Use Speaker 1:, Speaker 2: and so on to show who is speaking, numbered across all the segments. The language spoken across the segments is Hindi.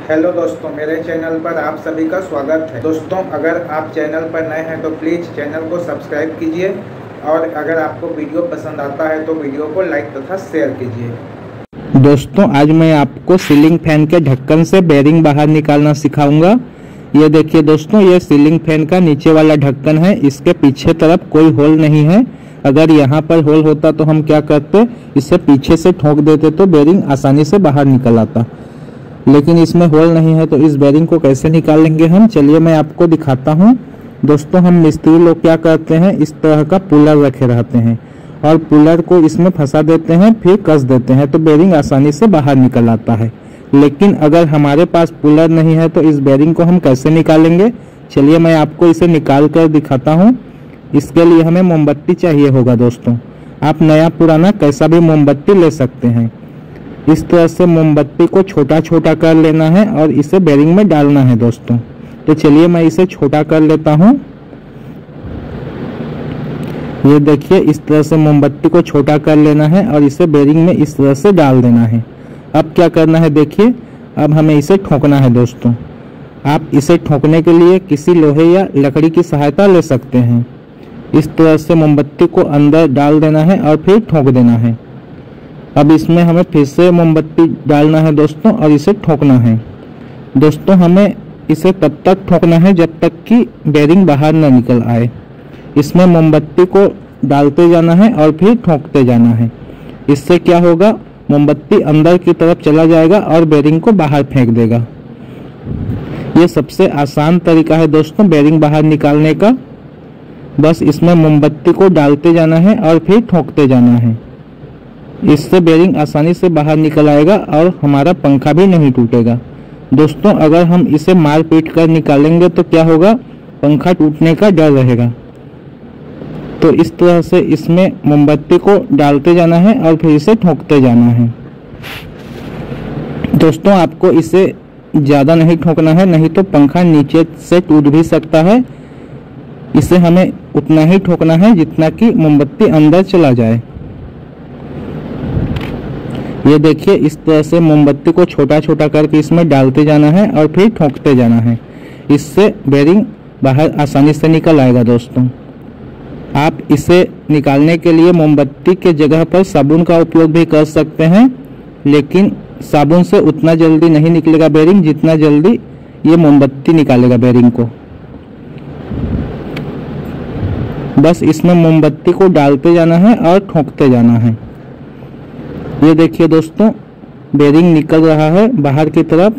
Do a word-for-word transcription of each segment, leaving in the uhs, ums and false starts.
Speaker 1: हेलो दोस्तों, मेरे चैनल पर आप सभी का स्वागत है। दोस्तों, अगर आप चैनल पर नए हैं तो प्लीज़ चैनल को सब्सक्राइब कीजिए और अगर आपको वीडियो पसंद आता है तो वीडियो को लाइक तथा शेयर कीजिए।
Speaker 2: दोस्तों, आज मैं आपको सीलिंग फैन के ढक्कन से बेरिंग बाहर निकालना सिखाऊंगा। ये देखिए दोस्तों, ये सीलिंग फैन का नीचे वाला ढक्कन है। इसके पीछे तरफ कोई होल नहीं है। अगर यहाँ पर होल होता तो हम क्या करते, इसे पीछे से ठोक देते तो बेरिंग आसानी से बाहर निकल आता, लेकिन इसमें होल नहीं है। तो इस बेरिंग को कैसे निकालेंगे हम, चलिए मैं आपको दिखाता हूँ। दोस्तों, हम मिस्त्री लोग क्या करते हैं, इस तरह का पुलर रखे रहते हैं और पुलर को इसमें फंसा देते हैं, फिर कस देते हैं तो बेरिंग आसानी से बाहर निकल आता है। लेकिन अगर हमारे पास पुलर नहीं है तो इस बेरिंग को हम कैसे निकालेंगे, चलिए मैं आपको इसे निकाल कर दिखाता हूँ। इसके लिए हमें मोमबत्ती चाहिए होगा। दोस्तों, आप नया पुराना कैसा भी मोमबत्ती ले सकते हैं। इस तरह से मोमबत्ती को छोटा छोटा कर लेना है और इसे बेरिंग में डालना है। दोस्तों, तो चलिए मैं इसे छोटा कर लेता हूँ। ये देखिए, इस तरह से मोमबत्ती को छोटा कर लेना है और इसे बेरिंग में इस तरह से डाल देना है। अब क्या करना है, देखिए, अब हमें इसे ठोकना है। दोस्तों, आप इसे ठोकने के लिए किसी लोहे या लकड़ी की सहायता ले सकते हैं। इस तरह से मोमबत्ती को अंदर डाल देना है और फिर ठोक देना है। अब इसमें हमें फिर से मोमबत्ती डालना है दोस्तों और इसे ठोकना है। दोस्तों, हमें इसे तब तक ठोकना है जब तक कि बेरिंग बाहर न निकल आए। इसमें मोमबत्ती को डालते जाना है और फिर ठोकते जाना है। इससे क्या होगा, मोमबत्ती अंदर की तरफ चला जाएगा और बेरिंग को बाहर फेंक देगा। ये सबसे आसान तरीका है दोस्तों बेरिंग बाहर निकालने का। बस इसमें मोमबत्ती को डालते जाना है और फिर ठोकते जाना है। इससे बेरिंग आसानी से बाहर निकल आएगा और हमारा पंखा भी नहीं टूटेगा। दोस्तों, अगर हम इसे मार पीट कर निकालेंगे तो क्या होगा, पंखा टूटने का डर रहेगा। तो इस तरह से इसमें मोमबत्ती को डालते जाना है और फिर इसे ठोकते जाना है। दोस्तों, आपको इसे ज़्यादा नहीं ठोकना है, नहीं तो पंखा नीचे से टूट भी सकता है। इसे हमें उतना ही ठोकना है जितना कि मोमबत्ती अंदर चला जाए। ये देखिए, इस तरह से मोमबत्ती को छोटा छोटा करके इसमें डालते जाना है और फिर ठोकते जाना है। इससे बेरिंग बाहर आसानी से निकल आएगा। दोस्तों, आप इसे निकालने के लिए मोमबत्ती के जगह पर साबुन का उपयोग भी कर सकते हैं, लेकिन साबुन से उतना जल्दी नहीं निकलेगा बेरिंग जितना जल्दी ये मोमबत्ती निकालेगा बेरिंग को। बस इसमें मोमबत्ती को डालते जाना है और ठोकते जाना है। ये देखिए दोस्तों, बेरिंग निकल रहा है बाहर की तरफ।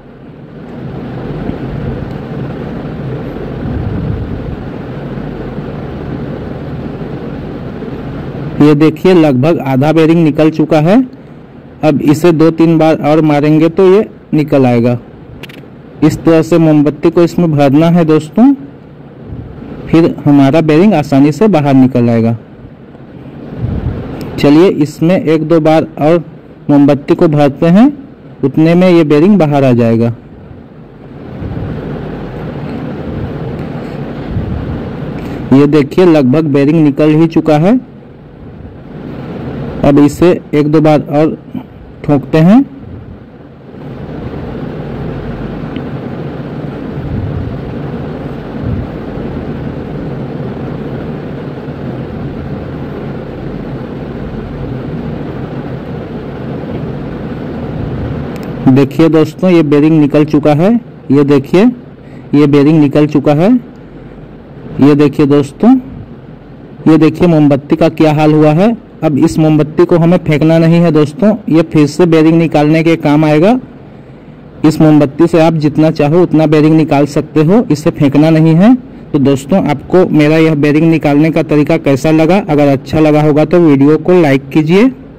Speaker 2: ये देखिए, लगभग आधा बेरिंग निकल चुका है। अब इसे दो तीन बार और मारेंगे तो ये निकल आएगा। इस तरह से मोमबत्ती को इसमें भरना है दोस्तों, फिर हमारा बेरिंग आसानी से बाहर निकल आएगा। चलिए इसमें एक दो बार और मोमबत्ती को भरते हैं, उतने में ये बेरिंग बाहर आ जाएगा। ये देखिए, लगभग बेरिंग निकल ही चुका है। अब इसे एक दो बार और ठोकते हैं। देखिए दोस्तों, ये बेरिंग निकल चुका है। ये देखिए, ये बेरिंग निकल चुका है। ये देखिए दोस्तों, ये देखिए मोमबत्ती का क्या हाल हुआ है। अब इस मोमबत्ती को हमें फेंकना नहीं है दोस्तों, ये फिर से बेरिंग निकालने के काम आएगा। इस मोमबत्ती से आप जितना चाहो उतना बेरिंग निकाल सकते हो, इसे फेंकना नहीं है। तो दोस्तों, आपको मेरा यह बेरिंग निकालने का तरीका कैसा लगा? अगर अच्छा लगा होगा तो वीडियो को लाइक कीजिए।